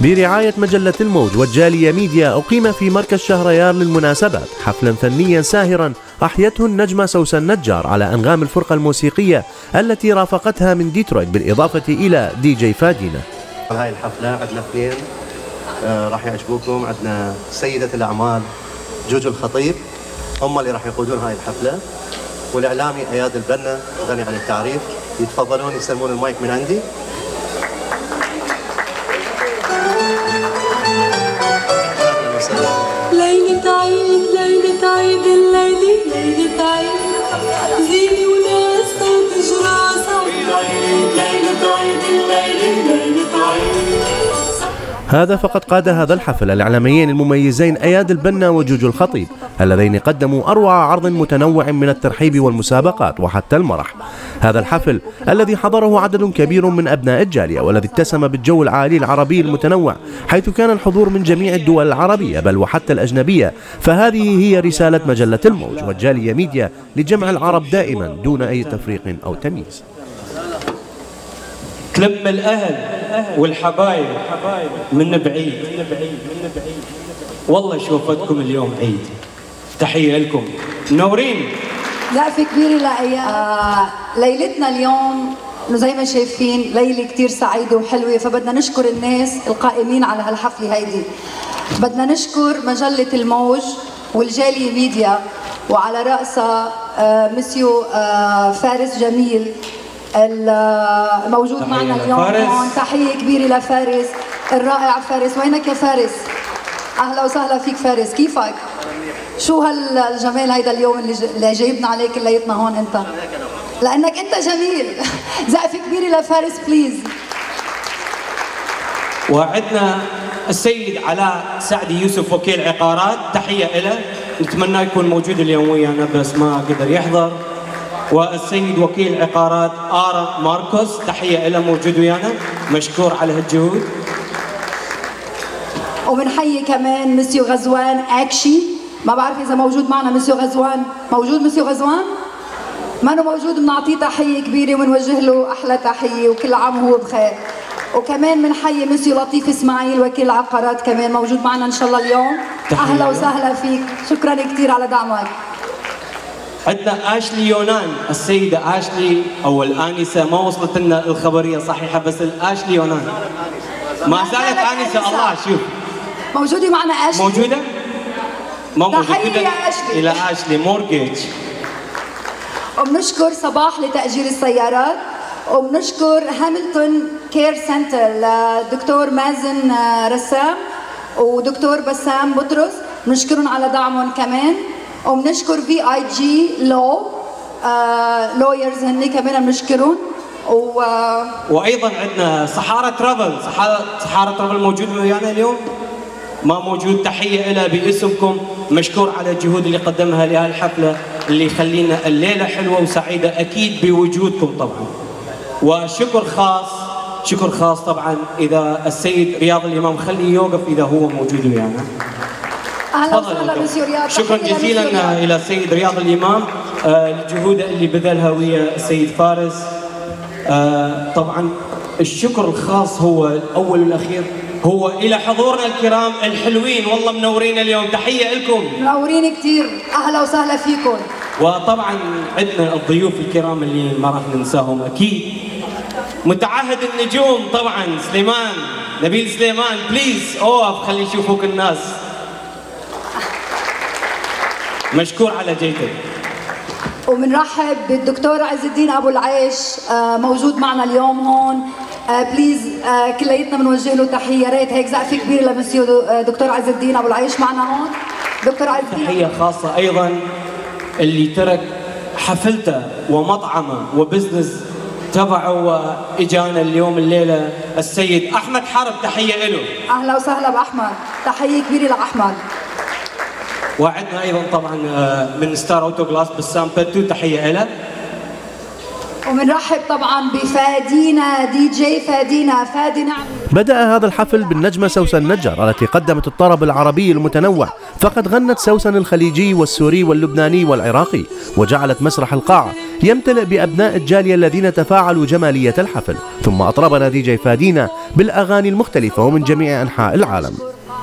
برعاية مجلة الموج والجالية ميديا أقيم في مركز شهريار للمناسبات حفلا فنيا ساهرا أحيته النجمة سوسن نجار على أنغام الفرقة الموسيقية التي رافقتها من ديترويت بالإضافة إلى دي جي فادينا. هاي الحفلة عندنا اثنين راح يعجبوكم. عندنا سيدة الأعمال جوجو الخطيب، هم اللي راح يقودون هاي الحفلة، والإعلامي أياد البنا غني عن التعريف. يتفضلون يسلمون المايك من عندي. ليلة عيد ليلة عيد الليلة ليلة عيد زيني وناس تجرى سوا ليلة عيد الليلة ليلة عيد. هذا فقد قاد هذا الحفل الإعلاميين المميزين أياد البنا وجوجو الخطيب اللذين قدموا أروع عرض متنوع من الترحيب والمسابقات وحتى المرح. هذا الحفل الذي حضره عدد كبير من أبناء الجالية والذي اتسم بالجو العالي العربي المتنوع، حيث كان الحضور من جميع الدول العربية بل وحتى الأجنبية، فهذه هي رسالة مجلة الموج والجالية ميديا لجمع العرب دائما دون أي تفريق أو تمييز. تلم الأهل والحبايب من بعيد، والله شوفتكم اليوم عيد. تحية لكم، منورين. زقفة كبيرة لأياد. ليلتنا اليوم انه زي ما شايفين ليلة كتير سعيدة وحلوة، فبدنا نشكر الناس القائمين على هالحفلة هيدي. بدنا نشكر مجلة الموج والجالية ميديا وعلى رأسها مسيو فارس جميل الموجود معنا اليوم هون. تحية كبيرة لفارس الرائع. فارس وينك يا فارس؟ أهلا وسهلا فيك فارس، كيفك؟ شو هالجمال هيدا اليوم اللي جايبنا عليك كليتنا هون انت؟ لأنك انت جميل. زقفة كبيرة لفارس بليز. وعدنا السيد علاء سعدي يوسف وكيل عقارات، تحية له، نتمنى يكون موجود اليوم ويانا بس ما قدر يحضر. والسيد وكيل عقارات آرا ماركوس، تحية له، موجود ويانا، مشكور على هالجهود. وبنحيي كمان مسيو غزوان اكشي، ما بعرف اذا موجود معنا مسيو غزوان. موجود مسيو غزوان؟ ما موجود، بنعطيه تحيه كبيره وبنوجه له احلى تحيه وكل عام وهو بخير. وكمان بنحيي مسيو لطيف اسماعيل وكيل العقارات كمان موجود معنا ان شاء الله اليوم. اهلا وسهلا فيك، شكرا كثير على دعمك. عندنا اشلي يونان، السيده اشلي او الانسه، ما وصلت لنا الخبريه صحيحه بس الاشلي يونان ما زالت انسه. الله شوف موجوده معنا اشلي. موجوده؟ ما موجوده. تحيه يا اشلي. الى اشلي مورجيج. وبنشكر صباح لتاجير السيارات، وبنشكر هاملتون كير سنتر للدكتور مازن رسام ودكتور بسام بطرس، بنشكرهم على دعمهم كمان. وبنشكر VIG لويرز هن كمان بنشكرهم. وايضا عندنا صحارى ترافل. صحارى ترافل موجود ويانا اليوم؟ ما موجود، تحيه له باسمكم، مشكور على الجهود اللي قدمها لهالحفله اللي يخلينا الليله حلوه وسعيده اكيد بوجودكم طبعا. وشكر خاص طبعا اذا السيد رياض الامام خليه يوقف اذا هو موجود ويانا. اهلا وسهلا مسيو رياض. شكرا جزيلا الى السيد رياض الامام الجهود اللي بذلها ويا السيد فارس. طبعا الشكر الخاص هو الاول والاخير هو الى حضورنا الكرام الحلوين، والله منورين اليوم، تحيه لكم. منورين كثير، اهلا وسهلا فيكم. وطبعا عندنا الضيوف الكرام اللي ما راح ننساهم اكيد. متعهد النجوم طبعا سليمان، نبيل سليمان، بليز اوقف خلي يشوفوك الناس. مشكور على جيتك. وبنرحب بالدكتور عز الدين ابو العيش موجود معنا اليوم هون. بليز كليتنا بنوجه له تحيه، ريت هيك زقفه كبيره لمسيو دكتور عز الدين ابو العيش معنا هون. دكتور عز الدين، تحيه خاصه ايضا اللي ترك حفلته ومطعمه وبزنس تبعه واجانا اليوم الليله السيد احمد حرب، تحيه له. اهلا وسهلا باحمد، تحيه كبيره لاحمد. وعندنا ايضا طبعا من ستار اوتو جلاس بسام بتو، تحيه له. وبنرحب طبعا بفادينا دي جي فادي نعم. بدأ هذا الحفل بالنجمة سوسن نجار التي قدمت الطرب العربي المتنوع، فقد غنت سوسن الخليجي والسوري واللبناني والعراقي، وجعلت مسرح القاعة يمتلئ بأبناء الجالية الذين تفاعلوا جمالية الحفل. ثم أطربنا دي جي فادينا بالأغاني المختلفة ومن جميع أنحاء العالم.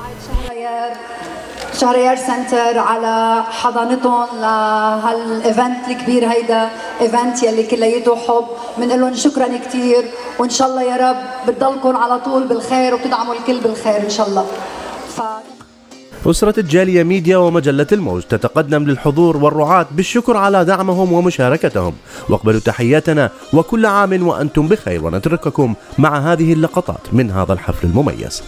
شهريار سنتر على حضانتهم لهالايفنت الكبير، هيدا ايفنت يلي كليته حب. بنقول لهم شكرا كثير، وان شاء الله يا رب بتضلكم على طول بالخير وبتدعموا الكل بالخير ان شاء الله. أسرة الجالية ميديا ومجلة الموج تتقدم للحضور والرعاة بالشكر على دعمهم ومشاركتهم، واقبلوا تحياتنا وكل عام وأنتم بخير، ونترككم مع هذه اللقطات من هذا الحفل المميز.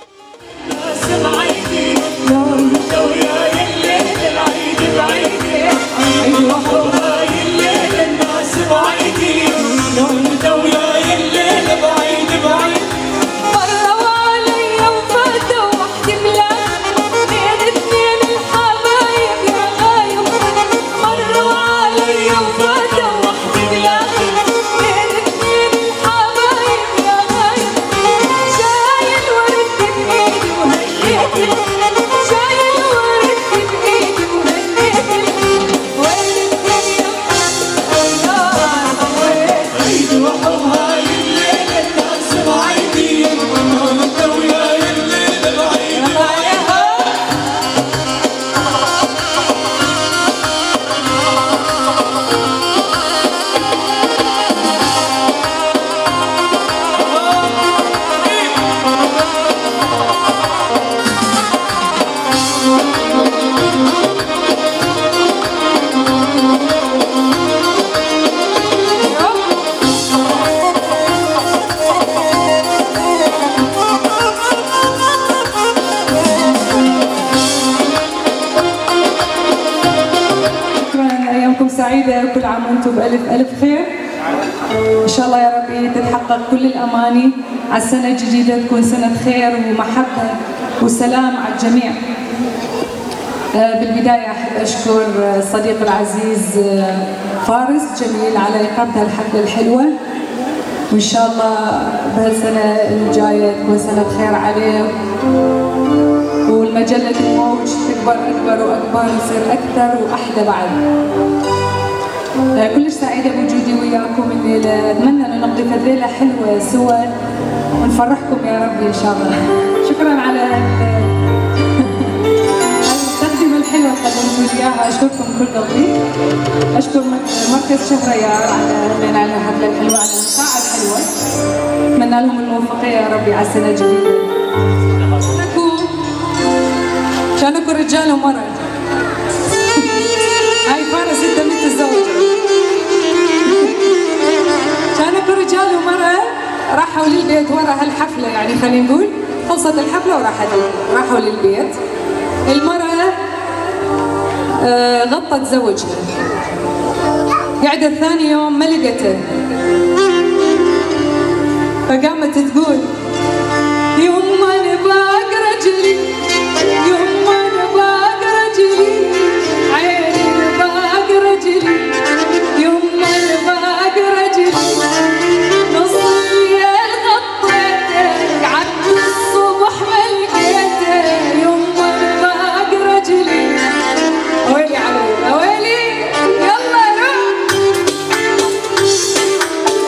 سعيدة وكل عام وانتم بألف ألف خير. إن شاء الله يا ربي تتحقق كل الأماني على السنة الجديدة، تكون سنة خير ومحبة وسلام على الجميع. بالبداية أحب أشكر صديق العزيز فارس جميل على إقامة الحفلة الحلوة، وإن شاء الله بهالسنة الجاية تكون سنة خير عليه، والمجلة الموج تكبر أكبر وأكبر ويصير أكثر وأحلى بعد. كلش سعيدة بوجودي وياكم الليلة، أتمنى أن نقضي ليلة حلوة سوا ونفرحكم يا رب إن شاء الله. شكرا على التقديمة الحلوة اللي قدمتوا لي إياها، أشكركم كل قلبي. أشكر مركز شهريار على الحفلة الحلوة، على الساعة الحلوة. أتمنى لهم الموفقية يا ربي على السنة الجديدة. كانوا رجال ومرأة. هاي فارس انت متزوجة. كانوا رجال ومرأة راحوا للبيت ورا هالحفلة، يعني خلينا نقول خلصت الحفلة راحوا للبيت. المرأة غطت زوجها، قعدت ثاني يوم ما لقته، فقامت تقول يما نباق رجلي، يما نباق رجلي، عيني نباق رجلي، يما نباق رجلي، نص الليل غطيته، قعدت الصبح ما لقيته، يما نباق رجلي. ويلي علي ويلي، يلا روح.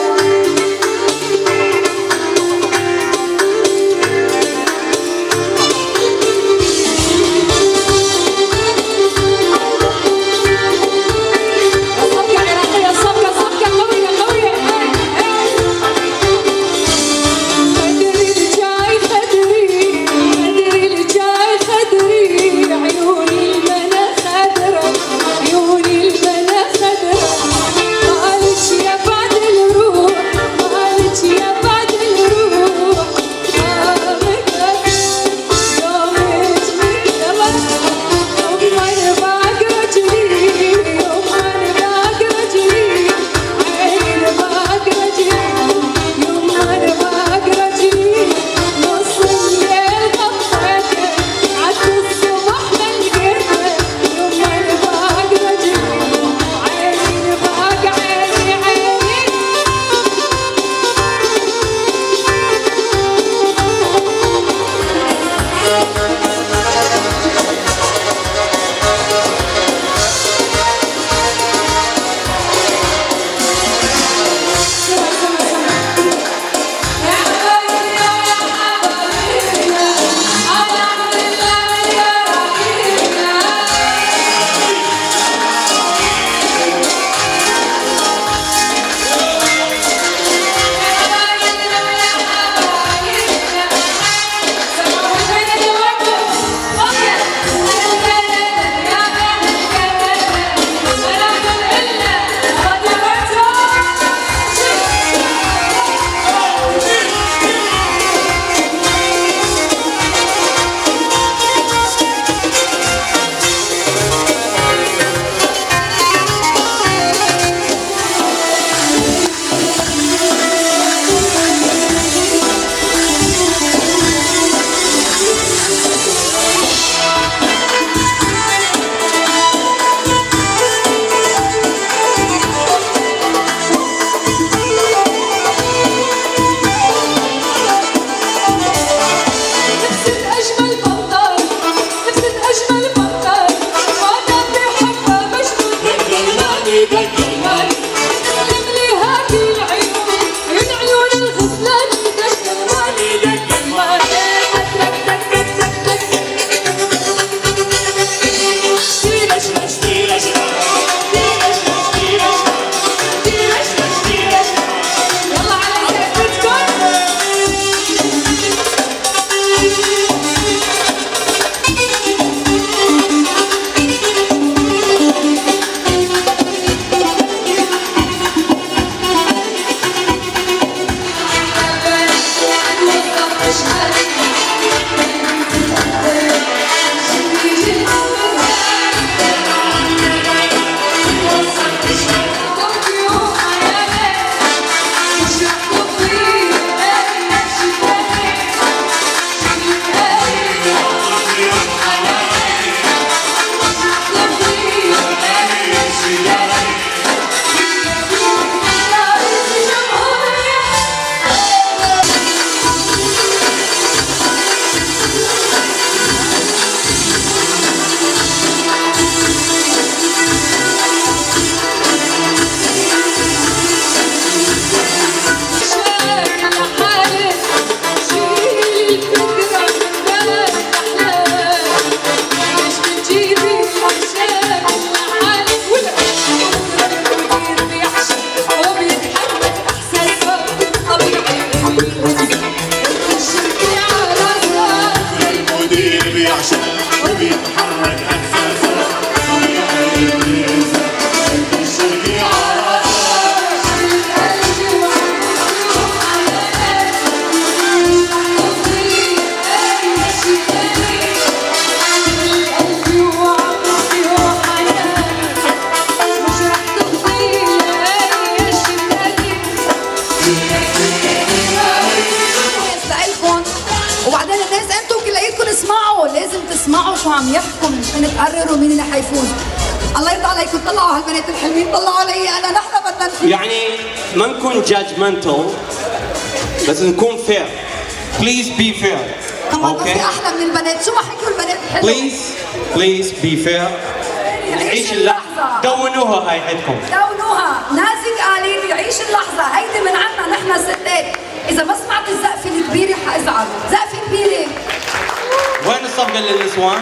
لكم. وبعدين الناس انتم كلياتكم اسمعوا، لازم تسمعوا شو عم يحكوا مشان تقرروا مين اللي حيفوز. الله يرضى عليكم، طلعوا هالبنات الحلوين، طلعوا علي انا، نحن بدنا نفوز. يعني ما نكون جادجمنتال بس نكون فير. بليز بي فير. كمان ما في احلى من البنات، شو ما حكوا البنات الحلوه. بليز بي فير. نعيش اللحظه. دونوها هاي عندكم. دونوها، نازك قالت يعيش اللحظه، هيدي من عنا نحن ستات. اذا ما سمعت الزقفه الكبيره حازعل، زقفه كبيره. وين الصفقه للنسوان؟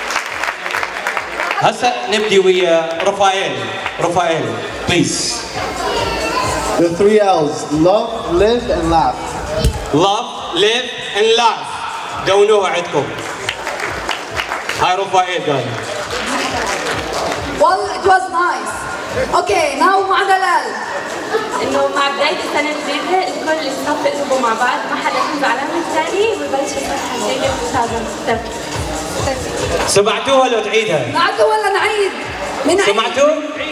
هسه نبدي ويا رفائيل بليز. The 3 L's: love, live and laugh. Love, live and laugh. دونوها عندكم. هاي رفائيل قال. Well, it was nice. Okay, now مع دلال. انه مع بداية السنة الجديدة الكل يصفق يصبوا مع بعض، ما حدا يكون زعلان من الثاني، ويبلش الفرحة الجديدة ب 2006. سمعتوها لو تعيدها؟ بعده ولا نعيد؟ من عيد؟ سمعتوا؟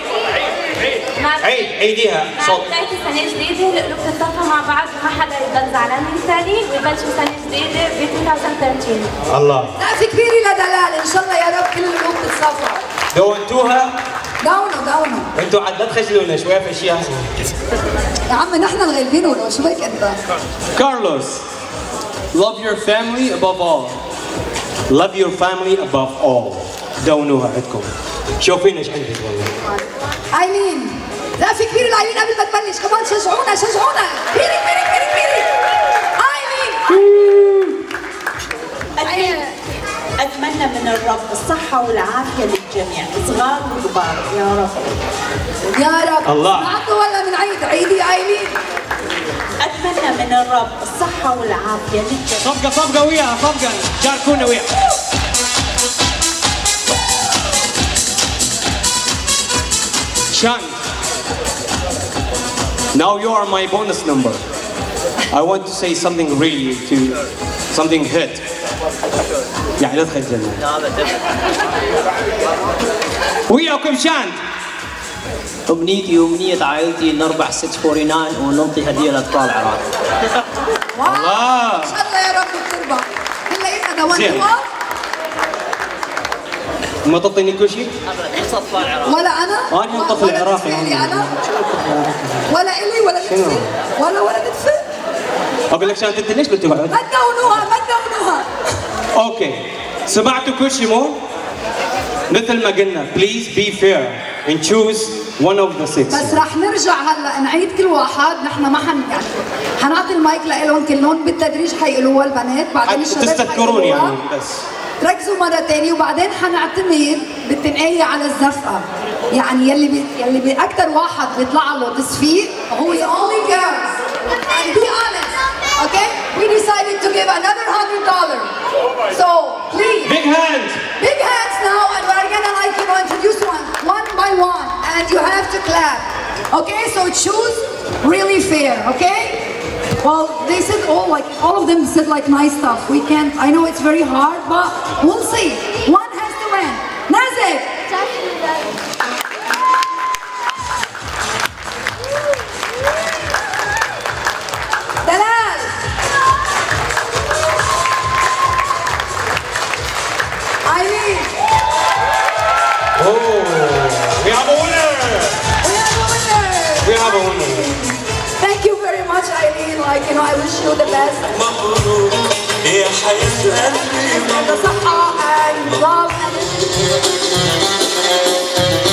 عيديها مع بداية السنة الجديدة القلوب تتصافى مع بعض وما حدا يضل زعلان من الثاني، ويبلش السنة الجديدة ب 2013. الله. سقف كبيرة لدلال، إن شاء الله يا رب كل القلوب تتصافى. دونتوها؟ دونوا. انتوا عاد لا تخجلونا شوية في اشياء. يا عم نحن الغالبين ولو شو بك أنت؟ كارلوس. Love your family above all. Love your family above all. دونوها عندكم. شوفين ايش عندك والله. ايلين، لا في كبير لايلين قبل ما تبلش، كمان شجعونا. كبيري. ايلين. أتمنى من الرب الصحة والعافية للجميع، صغار وكبار، يا رب. الله. سمعتوا ولا من عيد؟ عيدي ايلين. أتمنى من الرب الصحة والعافية للجميع. صفقة وياها، شاركونا وياها. Shan, now you are my bonus number. I want to say something really something hit. يعني لا تخجلنا. وياكم شان. أمنيتي وأمنية عائلتي نربح 649 وننطي هدية لأطفال العراق. الله. إن شاء الله يا رب تربح. كلياتنا دونوها. ما تعطيني كل شيء؟ ولا أنا؟ أنا طفل عراقي. أنا؟ ولا إلي ولا نتفق؟ ولا نتفق؟ أقول لك شان أنت ليش بتقعد؟ ما تدونوها. أوكي. سمعتوا كل شيء مو؟ مثل ما قلنا please be fair and choose one of the 6. بس رح نرجع هلا نعيد كل واحد، نحن ما يعني حنعطي المايك لهم كلهم بالتدريج حيقولوها البنات، بعدين الشباب تستذكرون يعني بس. ركزوا مرة تانية وبعدين حنعتمد بالتنقية على الزفقة، يعني يلي بأكثر واحد بيطلع له تصفيق هو the only girls. And be honest, okay? We decided to give another $100. So please. Big hands now, and we're gonna introduce one by one, and you have to clap. Okay? So choose really fair. Okay? Well, they said all of them said nice stuff. We can't. I know it's very hard, but we'll see. One has to win. Nazik. Dalal. Eileen. Oh, we have a winner. We have a winner. Thank you very much, Eileen. I wish you the best. And the صحة and love.